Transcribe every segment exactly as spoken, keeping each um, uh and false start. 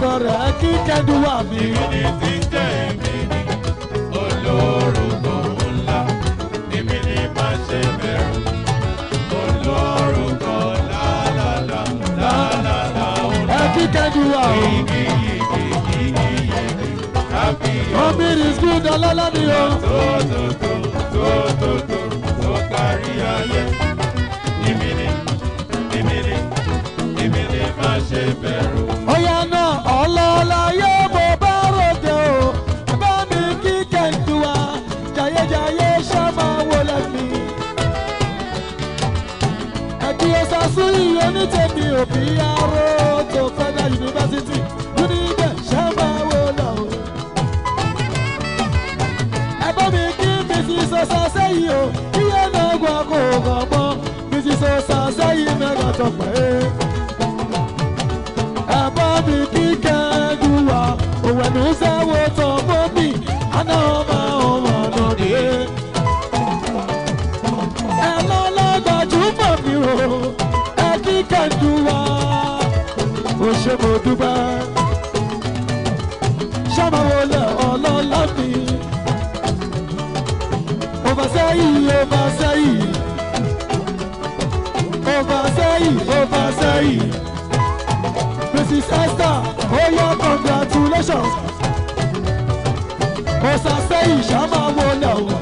lọ́dọ̀ rẹ̀ kí kẹ́ndù wà mí. Èmi ni tí ń jẹ́ èmi ni olórúkọ ńlá. Èmi ni má ṣe bẹ̀rù. Olórúkọ lálálá lálálá ńlá. Ẹ kí kẹ́ndù wà o. Yìgì yìgì yìgì yìgì kábíyọ̀. Omi is good ọlọ́lá ni o. Tó tó tó tó tó tó tó kárí ayé. Èmi ni èmi ni èmi ni má ṣe bẹ̀rù. Ọ̀yá náà ọlọ́lá yóò bó bá ròde o. Bá mi kí kẹ́ndù wá. Jayéjayé ṣáma wọlé mi. Ẹ̀dí ọ̀sásù yìí onítẹ̀mí òbí aró tó Federal University. Unibẹ̀ ṣáma wọlé o. Ẹ̀bọ́n mi kí Missus Ọ̀sásẹ́ yìí o. Iye náà gbọ́ kó kàn mọ́. Missus Ọ̀sásẹ́ yìí mẹ́ta tọpẹ́. Ẹ̀bọ́n mi kí kẹ́ndù wá. Òwe ní sẹ́wọ́ tán mọ́ mi. Àná ọmọ ọmọ náà dé. Ẹ lọ́lá gbajúmọ̀ mi o. Ẹ kí kẹ́ndù wá. Ó ṣe mo dúpẹ́. Ṣáma wọlé ọlọ́lá mi. Over sẹ́yìn, over sẹ́yìn. Over sẹ́yìn, over sẹ́yìn. Missus Esther, oh yeah, congratulations. Osa sẹ́yìn, ṣáma wọlé o.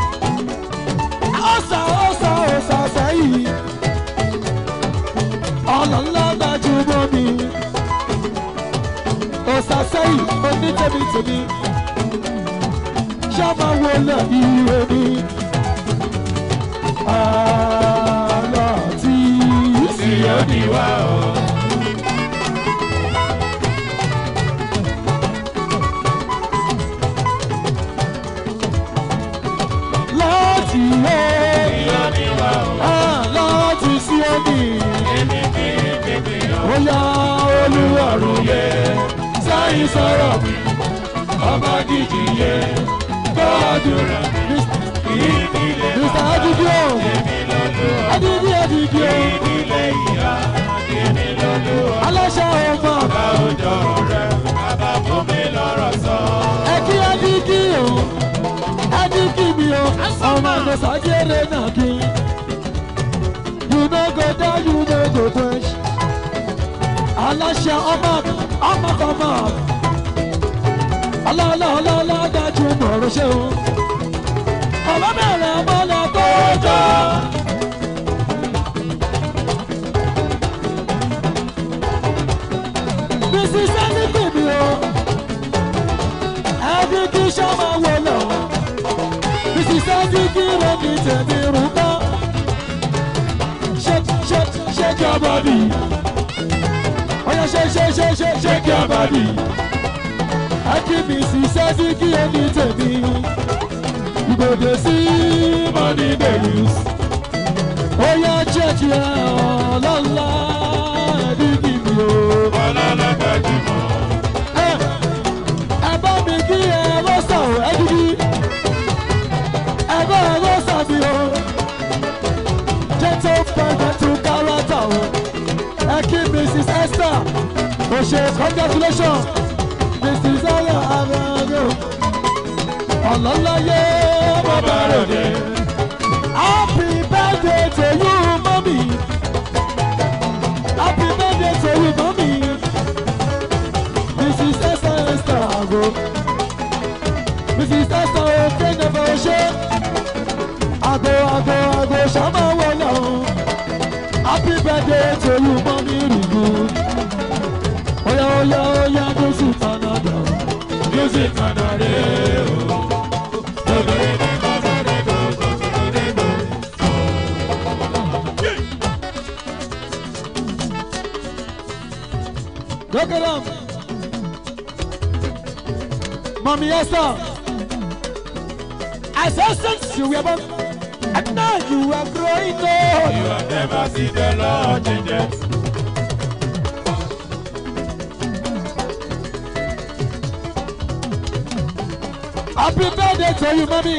Osa, osa, osa sẹ́yìn. Ọlọ́lá gbajúmọ̀ mi. Osa sẹ́yìn, onítẹ̀mí tèmi. Ṣáma wọlé ìwé mi. Àlọ́ tí Sí òdiwà o. láti yẹ. Sí òdiwà o. Láti sí omi. Èmi kì í pèpè o. Ó yá olúwarùn yẹ. Sáyìn sọ̀rọ̀ mi. Ọba gidi yẹ. Gbọ́dúrà mi. Ìdílé Mister Adidi o. èmi lọ́dún. Adidi Adidi o. Ìdílé ìyá èmi lọ́dún. Aláṣà ọmọ. Bá òjò rẹ̀ bàbá fún mi lọ́rọ̀ sọ. Ẹ kí Adidi o. Adidi mi o. Ọmọ àgbẹ̀ sàjẹ́rẹ́ náà kí. You no go die, you no go quench. Aláṣà ọmọ ọmọ ọmọ. Ọlọ́lá ọlọ́lá dájú mọ̀ọ́rọ̀ ṣe o. Ọ̀bá bẹ̀rẹ̀ mọ́lẹ̀ tó jọ. Missus Adidi mi o. Adidi ṣọ́mọ wo lọ. Missus Adidi rẹ̀ ní tẹ̀mí rúbọ. Shake shake shake your body. Oya shake shake shake shake shake your body. Aki Missus Adidi ẹni tẹ̀mí. You go dey see money dey use. Oya church ya ọlọ́lá Adidi mi o. Ọlọ́lá gbajúmọ̀. Ẹ bá mi kí ẹ rọ́ṣà o Adidi. Ẹ bá ẹ rọ́ṣà mi o. Gentle pẹ̀lú to character o. Ẹ kí Missus Esther. O ṣe congratulations. Missus Aya Arare o. Ọlọ́lá yé bàbá ròde. Happy birthday to you, mommy. Happy birthday to you, mommy. Missus Esther Esther Ago. Missus Esther Oke never ṣe. Ago ago ago ṣàmà wọlé o. Happy birthday to you, mommy Rugu. Oya oya oya music Canada. Music Canada o. Look at them. Mommy Esther. I saw since you were born, and now you are growing old. You have never seen the Lord changes. Happy birthday to you, mommy.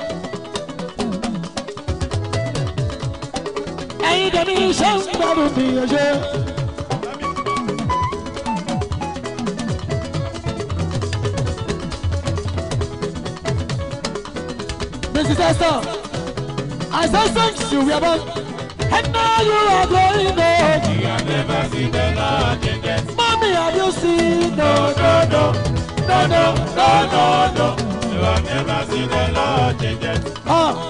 Ẹyin dẹ̀mí iṣẹ́ ń gbádùn mi ẹ̀ṣẹ́. Missus Esther, I said thank you, we are born. And now you are going on. You have never seen the Lord again. Mommy, have you seen? No, No, no, no, no, no, no, no. You have never seen the Lord again. Ah.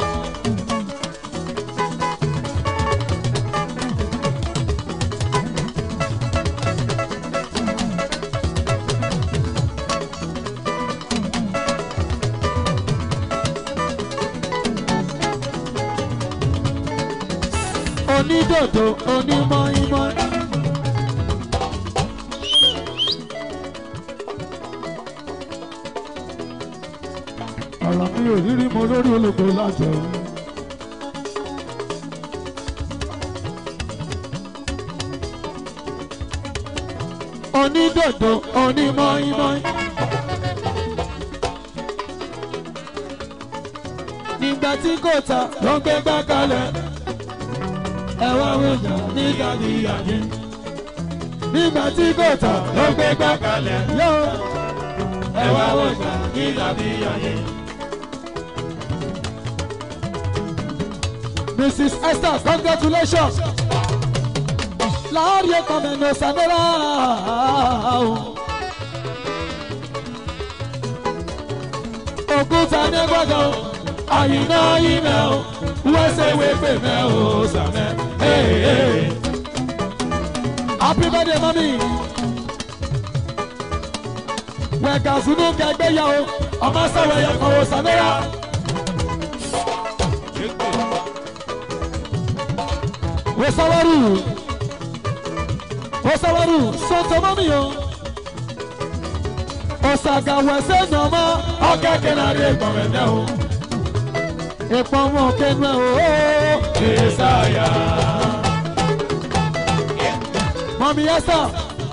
Onídòdó onímọ̀-ímọ̀. Ọ̀rọ̀ mi ò rírí mo lórí ológo lájọ. Onídòdó onímọ̀-ímọ̀. Nígbà tí kò ta ló ń gbé gbá kalẹ̀. Ẹ̀wá wọ̀nyà ní gàdíyàdí. Nígbà tí kò tà ló gbé gbá kalẹ̀. Yóò ẹ̀wá wọ̀nyà ní gàdíyàdí. Missus Esther, congratulations. Láàárín ẹ̀kọ́ mẹ́nu sanera. Òkúta ní gbọ́dọ̀ àyìnà ìmẹ̀ o. Wẹ́sẹ̀ wẹ́pẹ̀ mẹ́ o sàmẹ́. Hey, hey. Happy birthday, mommy. Wẹ̀gà sunu kẹgbẹ́ yà o, ọmọ sọ̀rọ̀ yẹ kọ̀ o sàmẹ́yà. Wosawaru, Wosawaru, sọ̀tọ̀ mọ́mí o. Ọ̀sàgà wẹ̀sẹ̀ nọ̀mọ́, ọ̀kẹ́kẹ́ náà lè gbọ̀n mẹ́ o. Ìpọ̀nmọ́ kẹ́nu ẹ̀ o. Ìsáyà. Mọ̀mí Esther.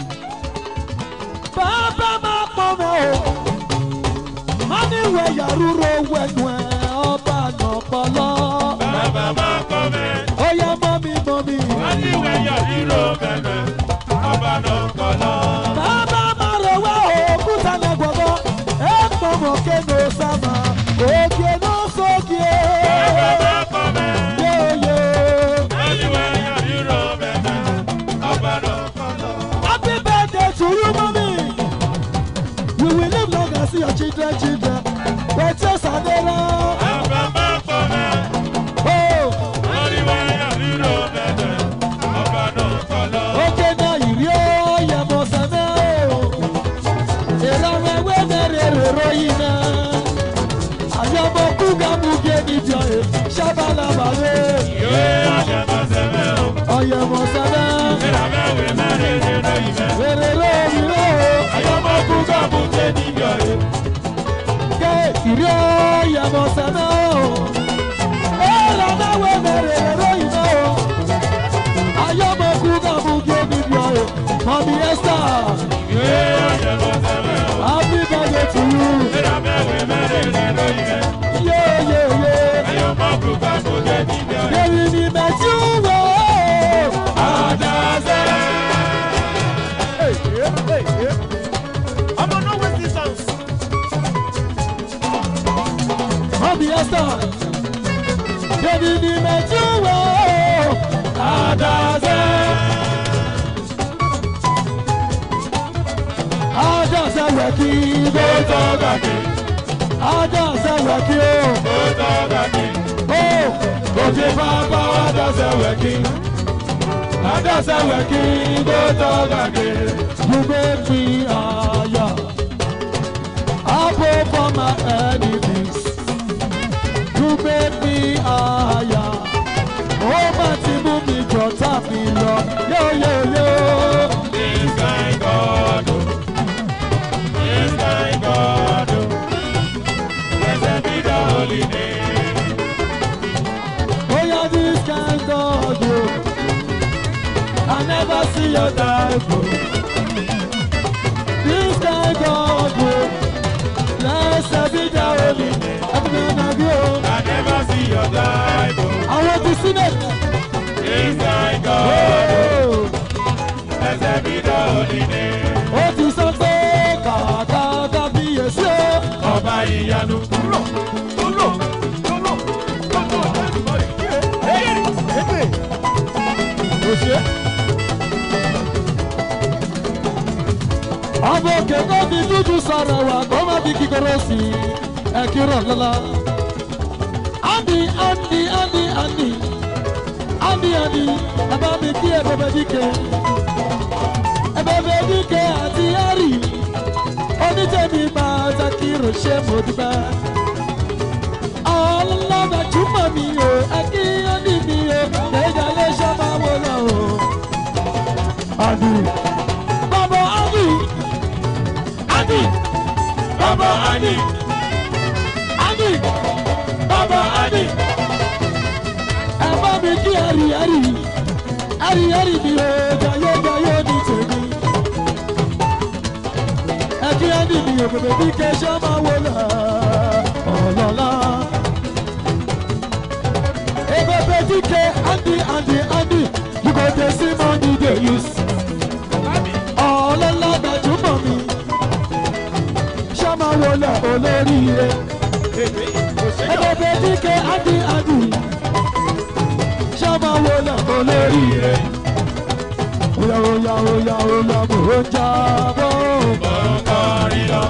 Bàbá máa pọ̀ mọ́ o. Má ní ìwé yàrúrò wẹ̀nu ẹ̀ ọba nàpọ̀lọ́. Bàbá máa pọ̀ mẹ́. Ó yẹ mọ́mí mọ́mí. Má ní ìwé yàrúrò wẹ̀nu ẹ̀ ọba nàpọ̀lọ́. Bàbá máa rẹ̀ wá òkúta lẹ́gbọ̀gbọ́. Ẹ̀ pọ̀nmọ́ kẹ́nu sábà. Òkè náà sókè. Bàbá máa pọ̀ mẹ́. Má ní ìwé yàrúrò wẹ̀nu ẹ̀ ọba nàpọ̀lọ́. Happy birthday to you, mommy. You will live long and see your children, children. But just a day now. Bàbá máa pọ̀ mẹ́. Oh, Má ní ìwé yàrúrò wẹ̀nu ẹ̀ ọba nàpọ̀lọ́. okay, now you know you must know. Ìrọ̀rùn ẹ̀wẹ́ mẹ́rin rèrò yìí náà. Àyọ̀mọ̀ kúgà mú gé níbi ọ̀yẹ́. Ṣábàlábàlẹ̀. Ìwé àjẹmọ́ sẹ́fẹ̀ o. Ọ̀yẹ̀mọ̀ sẹ́fẹ̀. Ìrànlọ́wọ́ mẹ́rin rèrò ìfẹ́. Rèrè lórí lóò. Àyọ̀mọ́ kú káàbù tẹ́ níbi ọ̀rẹ́. Ké ìrí ọ̀yẹ̀mọ̀ sẹ́fẹ̀ o. Ìrọ̀lọ́wọ́ mẹ́rin rèrò yìí náà. Àyọ̀mọ̀ kúgà mú gé níbi ọ̀yẹ́. Mọ̀mí Esther. Ìwé àjẹmọ́ sẹ́fẹ̀ o. Happy birthday to you. Ìrànlọ́wọ́ mẹ́rin rèrò ìfẹ́. Yeah, yeah, yeah. Àyọ̀mọ́ kú káàbù tẹ́ níbi ọ̀rẹ́. Yẹ́rì ni mẹ́tí wọ̀. Àdáṣẹ́. I'm on no resistance. Mọ̀mí Esther. Yẹ́rì ni mẹ́tí wọ̀. Àdáṣẹ́. Àdáṣẹ́ wẹ̀ kí Tó tọ́ gàdé. Àdáṣẹ́ wẹ̀ kí o. Tó tọ́ gàdé. O. Òkè bàbá àdáṣẹ́ wẹ̀ kí. Àdáṣẹ́ wẹ̀ kí. Tó tọ́ gàdé. You make me higher above my enemies. You make me higher. Ó mà ti mú mi jọ tá mi lọ. Yo yo yo. This kind God, oh. This kind God, oh. Blessed be the holy name. Oh yeah, this kind God, oh. I never see your type, oh. This kind God, oh. Blessed be the holy name. Everyone of you. I never see your type, oh. I want to see it. This kind God, oh. Oh. Blessed be the holy name. Ó ti sọ pé kàkà kábíyèsí o. Ọba ìyanu. ọmọ òkè tó fi dúdú sọ̀rọ̀ wà kó má fi kíkorò sí ẹ kírọ̀ lọ́la. Andy Andy Andy Andy Andy Andy ẹ bá mi kí ẹ bẹ̀bẹ̀ díkẹ́ ẹ bẹ̀bẹ̀ díkẹ́ àti Harry onítẹ̀mí máa takiro ṣe mo dúpẹ́. Ọlọ́dà túmọ̀ mi o ẹ kí Andy mi o lẹ́jà lè ṣe máa wọ lọ o. Andy bàbá Andy Andy bàbá Andy Andy bàbá Andy ẹ bá mi kí Harry Harry Harry Harry mi o jayé jayé ní tèmi. Ẹ kí Andy mi o bèbè bí kẹ́sẹ́ máa wọ lọ ọlọ́lá. Ẹ bèbè díkẹ́ Andy Andy Andy you go dey see money dey use. Ọlọ́lá gbajúmọ̀ mi ṣá máa wọ lọ olóríire. Ẹ bèbè díkẹ́ Andy Andy ṣá máa wọ lọ olóríire. Oya oya oya oya mo ń jábọ̀. Bọ̀ǹkọ̀rin lọ.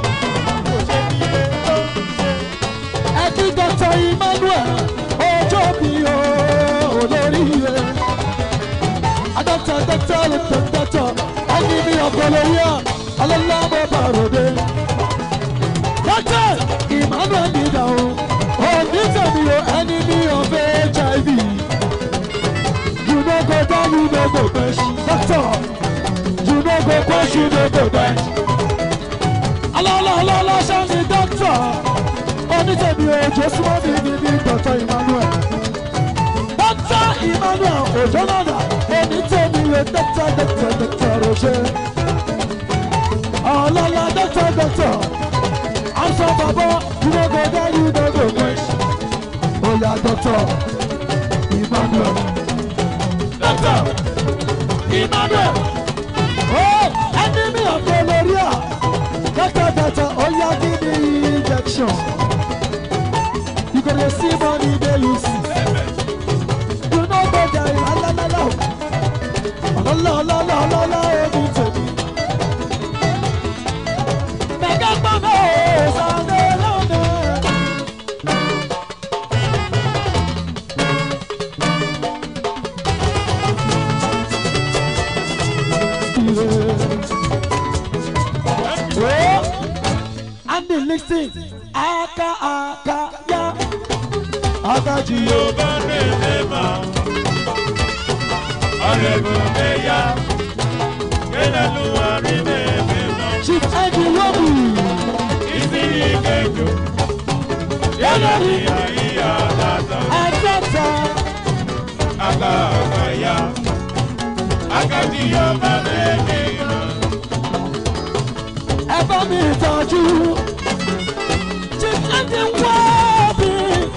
Ẹ kí Dr. Emmanuel ọjọ́ bí o olóríire. Adọ́tà dọ́tà lọ́tọ̀ dọ́tà ẹni mi ọ̀pọ̀lọpọ̀ alọ́lábọ̀ bàròdé. Dọ́tà Emmanuel dídà o òní tẹ̀mí o ẹni mi ọ̀fẹ́ H I V. You no go down, you no go bench. Doctor, you no go quench, you no go bench. Alala alala ṣáàṣì doctor. Onítẹ̀mí òjò súnmọ́ mi ní ní Doctor Emmanuel. Doctor Emmanuel òjò náà onítẹ̀mí o doctor doctor doctor Roṣe. Alala doctor doctor. Amsa baba, you no go down, you no go quench. Oya doctor Emmanuel. Doctor Emmanuel. Oh, enemy of malaria. Doctor, doctor, oh yeah, give me injection. You gonna see money they use. You know go there, la la la la. La la la la la la, every time. Mega mama, Sunday lonely. Andy listen, aka aka ya, aka jiyo Yorùbá lè mà. Ọ̀rẹ́gun lè yá. Kéde lu àrí lè fi mọ́. Chief Eddie Wobi, Ìsìnyí kejì. Yálà ní àyíyá dáadáa. Adọ́ta, Aka aka ya. Aka tí Yorùbá lè fi mọ́. ẹ bá mi tọ́jú. Chief Eddie Wobi,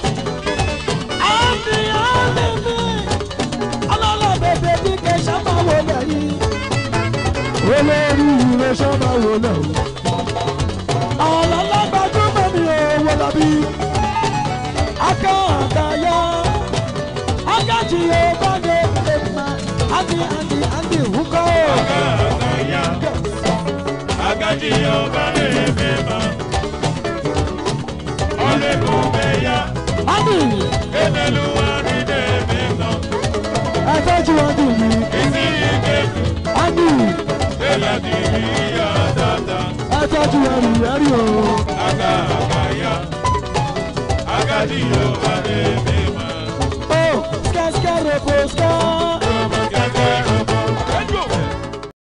Andy Andy mi, ọlọ́lá bèbè bí kẹ́sà máa wọ lẹ́yìn. Olórí ìwé sọ́mà wò lẹ̀ o. Ọlọ́lá gbajúmọ̀ mi ò wọ lọ́bí. Aka àdáyá, aka jì yóò bá dé ẹ̀ma. Andy Andy Andy húkọ́. Aka aka ya. Aka tí Yorùbá lè fi mọ́. Ọ̀rẹ́gun lè yá. Andy, Kéde lu àrí lè fi mọ́. ẹ tọ́jú Andy mi. Ìsìnyí kejì. Andy, Kéde tí àyíyá dáadáa. ẹ tọ́jú ẹrù ẹrù o. Aka aka ya. Aka tí Yorùbá lè fi mọ́. Oh, skẹ́ skẹ́ repo skẹ́.